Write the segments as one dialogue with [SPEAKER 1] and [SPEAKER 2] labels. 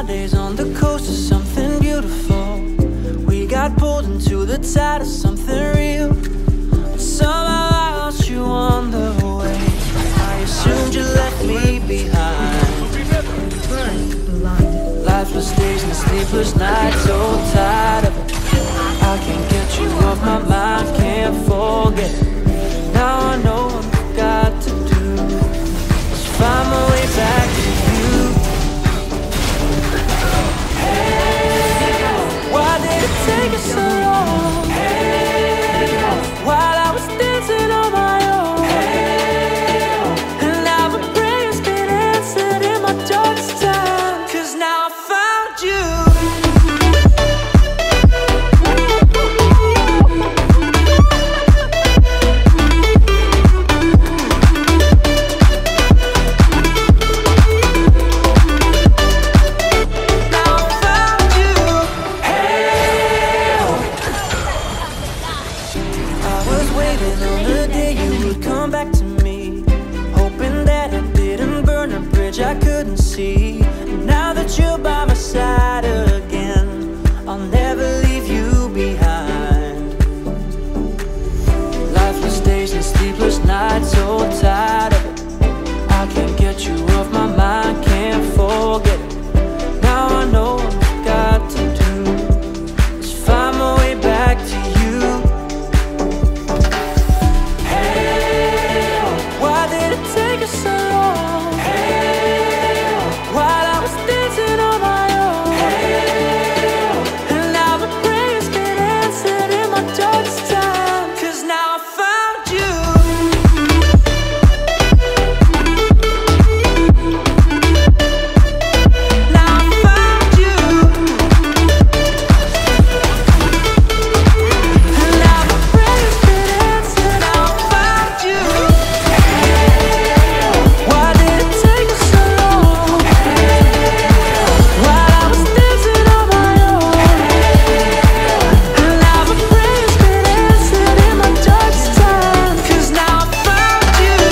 [SPEAKER 1] my days on the coast of something beautiful. We got pulled into the tide of something real, but somehow I lost you on the way. I assumed you left me behind. Lifeless days and sleepless nights, so tired of it. I can't get you off my mind, can't forget. Now I know what I've got to do is find my way back to you. Hey, why did it take us so long? Hey, while I was dancing on my own. Hey, and now my prayers been answered in my darkest time. 'Cause now I found you. I couldn't see. Now that you're by my side again, I'll never leave you behind. Lifeless days and sleepless nights, so tired of it. I can't get you off my mind, can't forget it. Now I know what I've got to do is find my way back to you. Hey, why did it take us so long?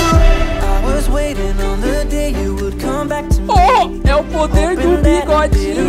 [SPEAKER 2] É o poder do bigode.